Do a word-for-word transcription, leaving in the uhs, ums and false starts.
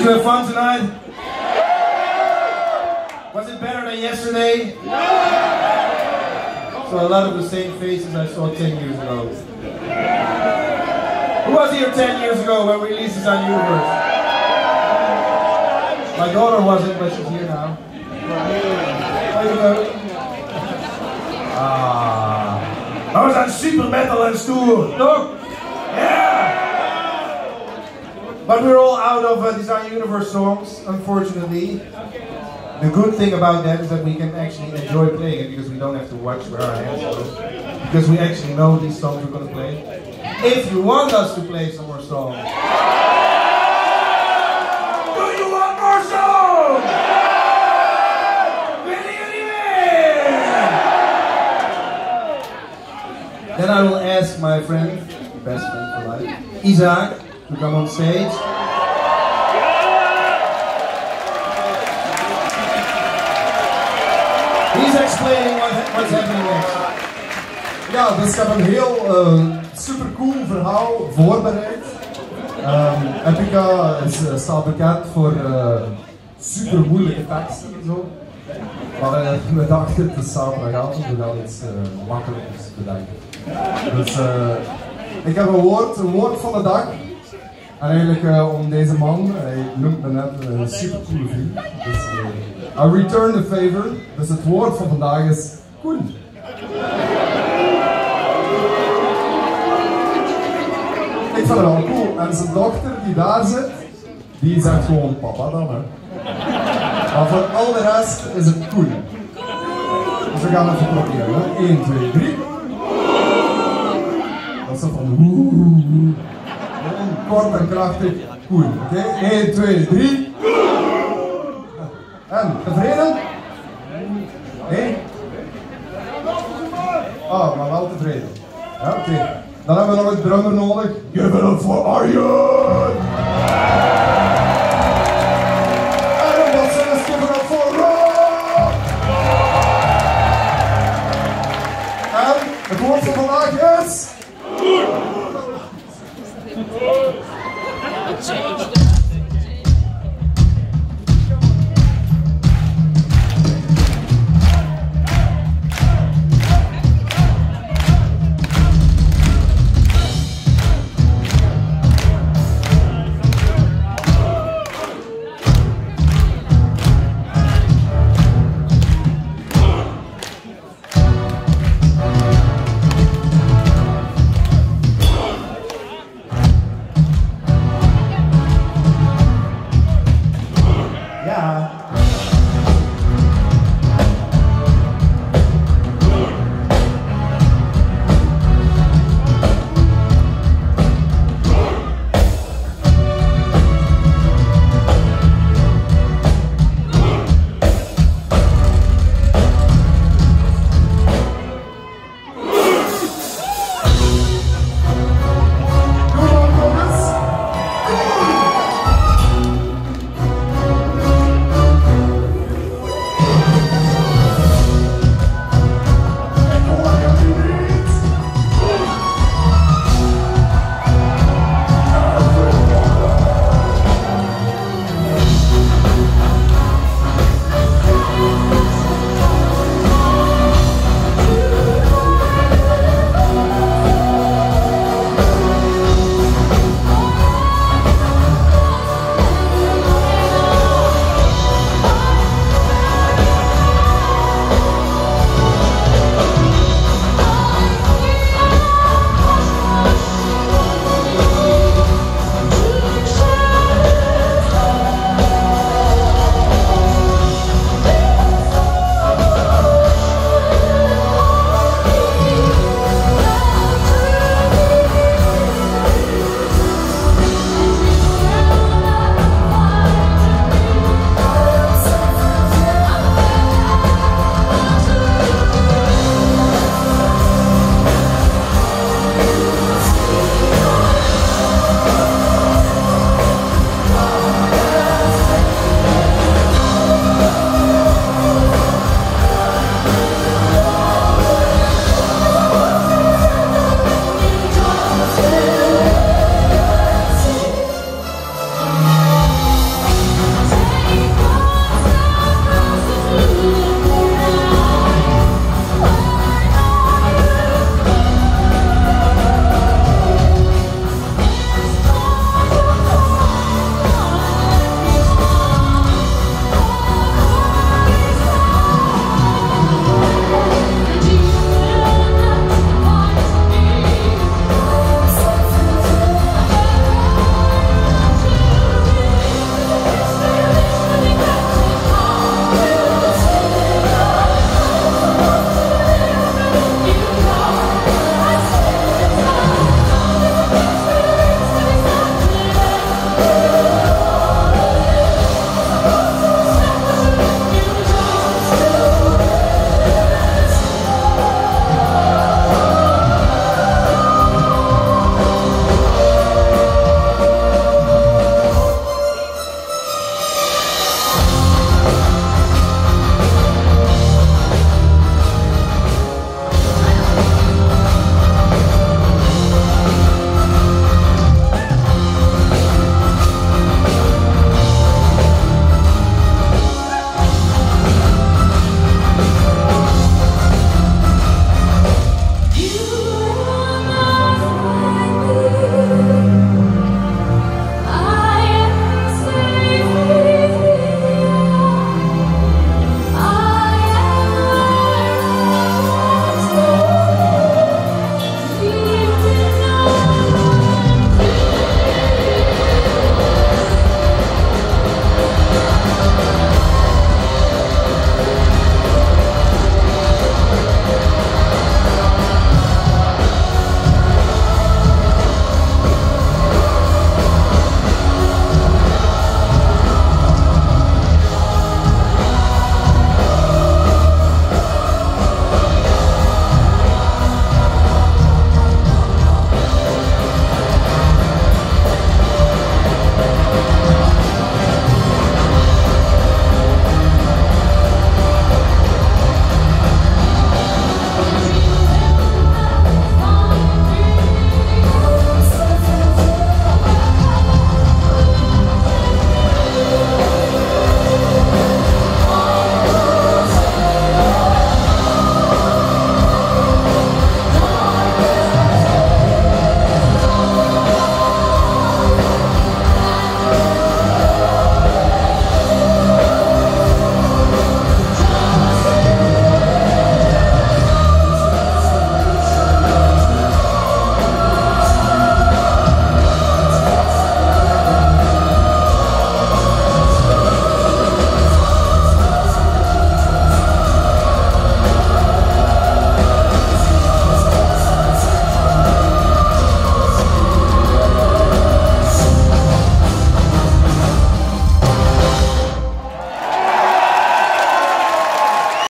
you have fun tonight? Was it better than yesterday? So a lot of the same faces I saw ten years ago. Who was here ten years ago when we released this on Universe? My daughter wasn't, but she's here now. Ah, I was on super metal and stoer, toch? Yeah! But we're all out of uh, Design Universe songs, unfortunately. The good thing about that is that we can actually enjoy playing it because we don't have to watch where our hands go. Because we actually know these songs we're going to play. If you want us to play some more songs, do you want more songs? Then I will ask my friend, best friend for life, Isaac, to come on stage. He's explaining what, what's happening next. Ja, dus ik heb een heel uh, supercool verhaal voorbereid. Um, Epica is, uh, staat bekend voor uh, super moeilijke teksten en zo. Maar uh, we dachten, het is zaterdagavond, we gaan iets uh, makkelijkers bedenken. Dus uh, ik heb een woord, een woord van de dag. En eigenlijk uh, om deze man, hij noemt me net een super coole vriend. Dus uh, I return the favor. Dus het woord van vandaag is cool. Ik vind het wel cool. En zijn dochter die daar zit, die zegt gewoon papa dan, hè. Maar voor al de rest is het cool. Dus we gaan even proberen, hè. één, twee, drie. Dat is zo van woe. Kort en krachtig, cool. Oké, okay. één, twee, drie. En, tevreden? Nee? Oh, maar wel tevreden. Ja, oké. Okay. Dan hebben we nog een drummer nodig. Give it up for Arjen! En een bassist, give it up for Rob! En het woord van vandaag is... Change.